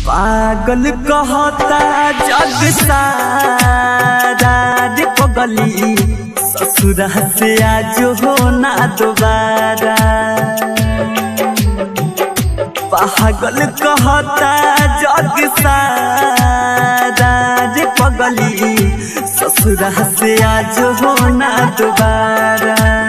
पागल कहता जग सारा रे पगली ससुरा से आज हो ना दोबारा। पागल कहता जग सारा रे पगली ससुरा से आज हो ना दोबारा।